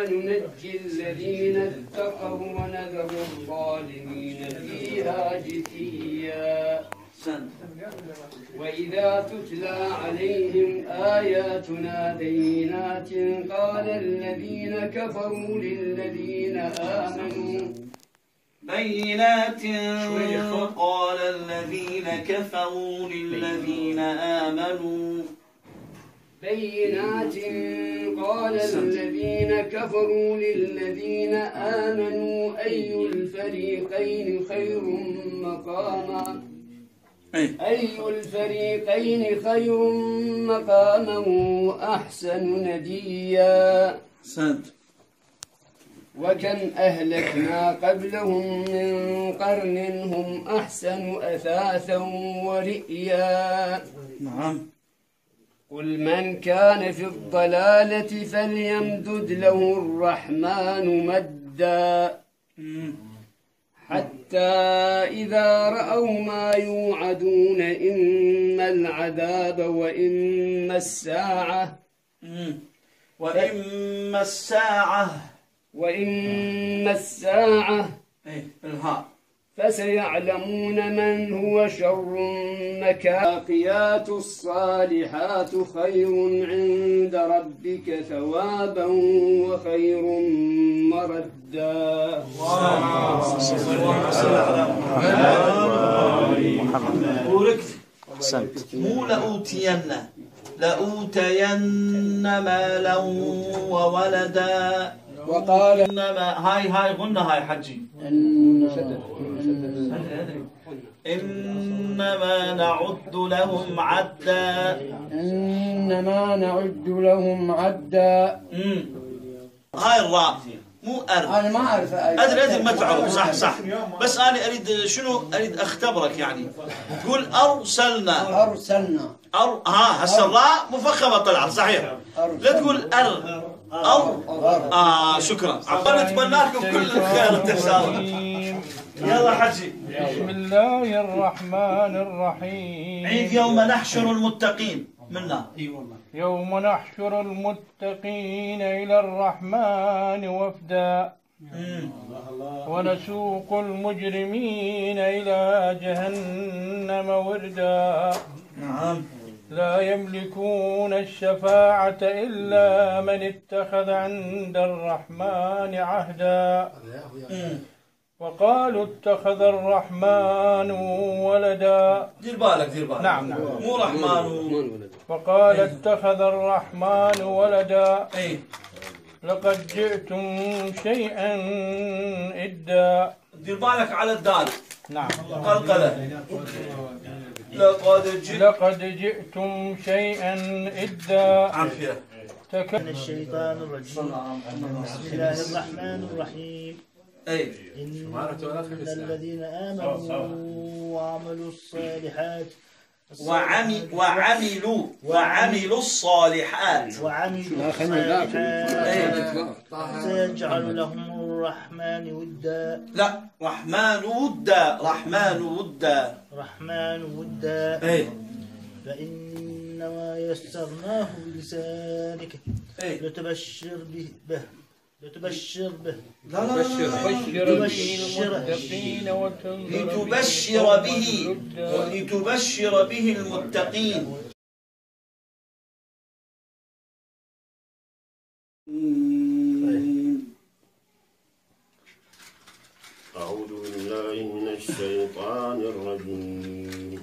وننجي الذين اتقوا ونذر الظالمين فيها جثيا. وإذا تتلى عليهم آياتنا بينات قال الذين كفروا للذين آمنوا أي الفريقين خير مقاما وأحسن نديا. وكم أهلكنا قبلهم من قرن هم أحسن أثاثا ورئيا. قل من كان في الضلالة فليمدد له الرحمن مدا حتى إذا رأوا ما يوعدون إما العذاب وإما الساعة فسيعلمون من هو شر مكانا. الباقيات الصالحات خير عند ربك ثوابا وخير مردا. مو لأوتين مالا وولدا. وقال هاي غنى هاي حجي. إنما نعد لهم عدا. هاي الراء مو أنا ما أعرف. أدري ما تعرف. صح بس أنا أريد أختبرك يعني. تقول أرسلنا هسه الراء مفخمة طلعت صحيح. لا تقول شكرا. نتمنى لكم كل الخير والتسامح. يلا حجي. بسم الله الرحمن الرحيم. عيد يوم نحشر المتقين منا. يوم نحشر المتقين إلى الرحمن وفدا ونسوق المجرمين إلى جهنم وردا. لا يملكون الشفاعة إلا من اتخذ عند الرحمن عهدا. وقالوا اتخذ الرحمن ولدا. دير بالك. نعم. مو رحمن. وقال اتخذ الرحمن ولدا. لقد جئتم شيئا إدا. دير بالك على الدال. نعم. قلقلة. لقد جئتم شيئا إدا. عافية. من الشيطان الرجيم. بسم الله الرحمن الرحيم. إن الذين آمنوا وعملوا الصالحات وعملوا الصالحات سيجعل لهم الرحمن ودا. لا رحمن ودا. فإنما يسرناه بلسانك لتبشر به لتبشر به المتقين. أعوذ بالله من الشيطان الرجيم.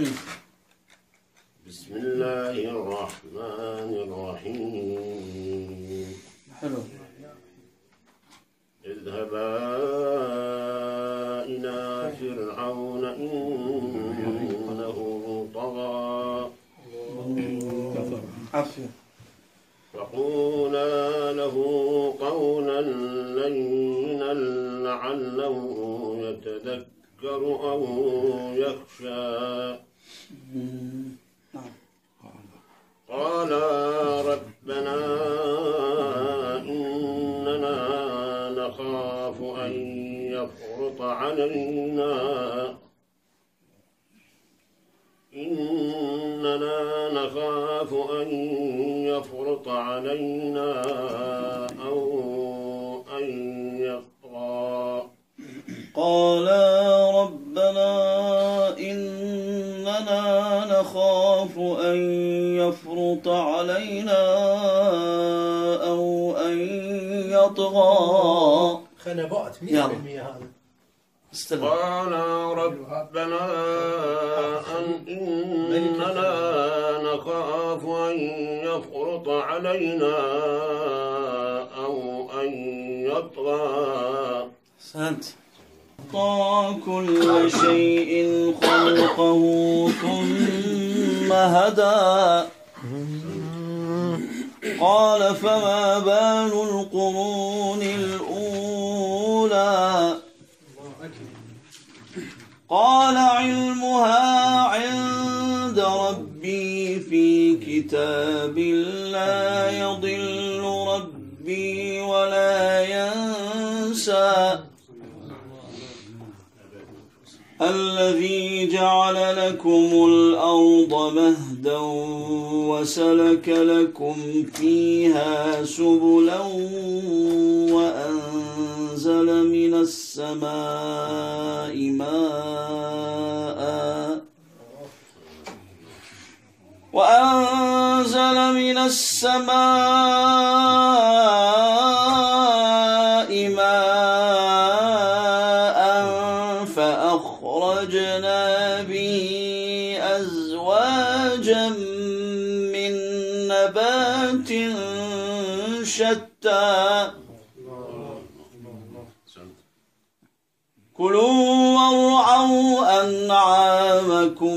بسم الله الرحمن الرحيم. حلو. اذهبا إلى فرعون إنه طغى فقولا له قولا لينا لعله يتذكر أو يخشى. قالا ربنا إننا نخاف أن يفرط علينا أو إننا نخاف أن يفرط علينا أو أن يطغى. خنبات 100% هذا. قال ربنا إننا نخاف أن يفرط علينا أو أن يطغى. أحسنت. أعطى كل شيء خلقه ثم هدى. قال فما بال القرون الأولى. قال علمها عند ربي في كتاب لا يضل ربي ولا ينسى. الذي جعل لكم الأرض مهدا وسلك لكم فيها سبلا وأنزل من السماء ماء فأخرجنا به أزواجا من نبات شتى. كلوا وارعوا أنعامكم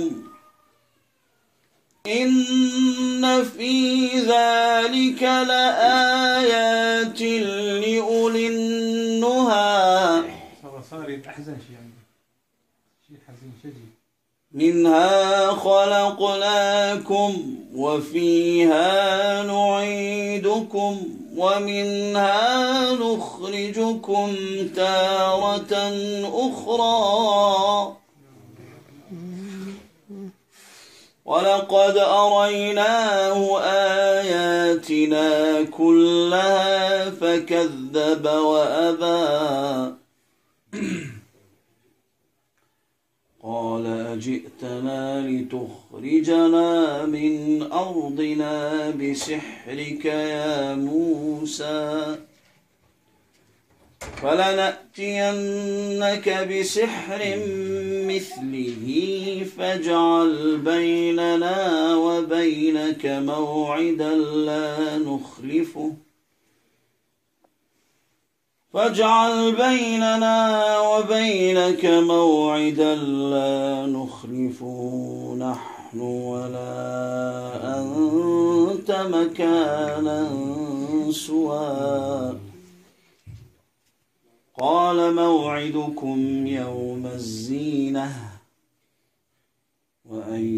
إن في ذلك لآيات لأولي النهى. صار يتحزن شيء حزين شديد. منها خلقناكم وفيها نعيدكم ومنها نخرجكم تارة أخرى. ولقد أريناه آياتنا كلها فكذب وأبى. قال أجئتنا لتخرجنا من أرضنا بسحرك يا موسى فلنأتينك بسحر مثله فاجعل بيننا وبينك موعدا لا نخلفه نحن ولا أنت مكانا سوى. قال موعدكم يوم الزينة وأن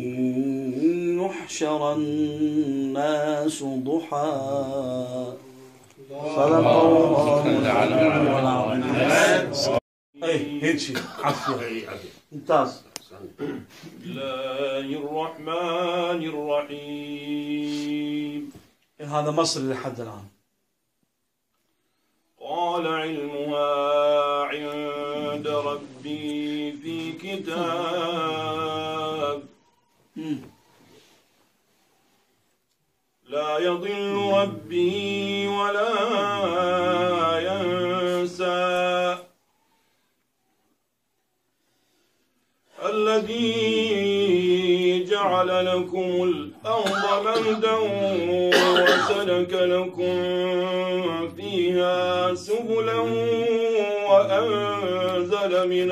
يحشر الناس ضحى. صدق الله العظيم. هيك شيء ممتاز. بسم الله الرحمن الرحيم. هذا مصري لحد الآن. قال علمها عند ربي في كتاب لا يضل ربي ولا ينسى. الذي جعل لكم الأرض مهدا وسلك لكم فيها سبلا وأنزل من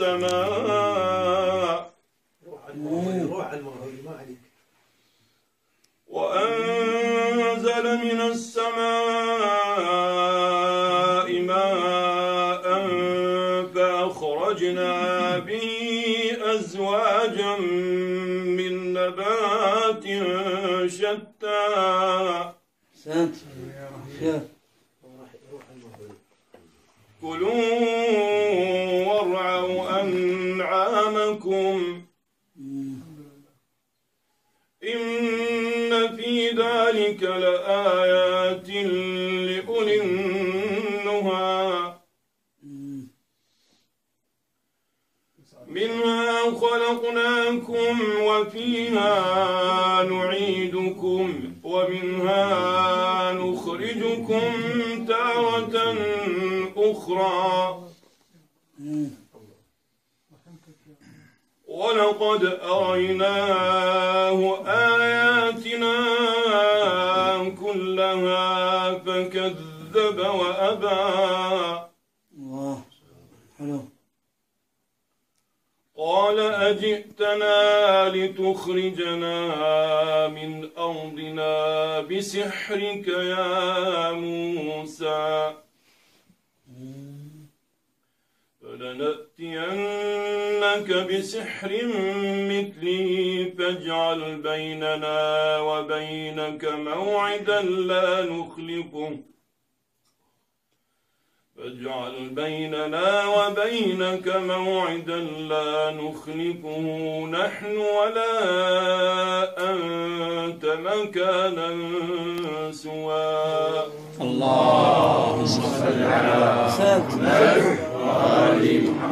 السماء ماء فأخرجنا به أزواجا من نبات شتى. كلوا وارعوا أنعامكم إن في ذلك لآيات لأولي النهى. منها خلقناكم وفيها نعيدكم ومنها نخرجكم تارة أخرى ولقد أريناه آياتنا كلها فكذب وأبى قال أجئتنا لتخرجنا من أرضنا بسحرك يا موسى فلنأتينك بسحر مثله فاجعل بيننا وبينك موعدا لا نخلفه نحن ولا أنت مكانا سوى. اللهم صل على محمد وآل محمد.